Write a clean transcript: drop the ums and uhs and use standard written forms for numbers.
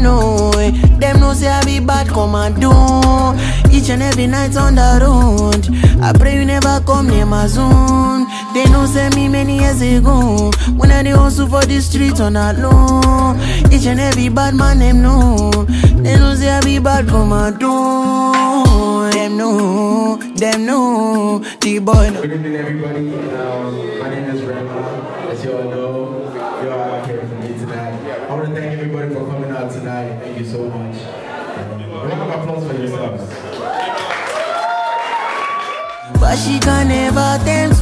Them know say I be bad commando. Each and every night on the road, I pray you never come near my zone. They know say me many years ago, when I dey hustle for the street on alone. Each and every bad man them know. They know say I be bad commando. Them know, the boy know. Good evening everybody, my name is Remas. As you all know, you are out here for me tonight. I want to thank everybody for coming out tonight. Thank you so much. A round of applause for yourselves. But she can never tempt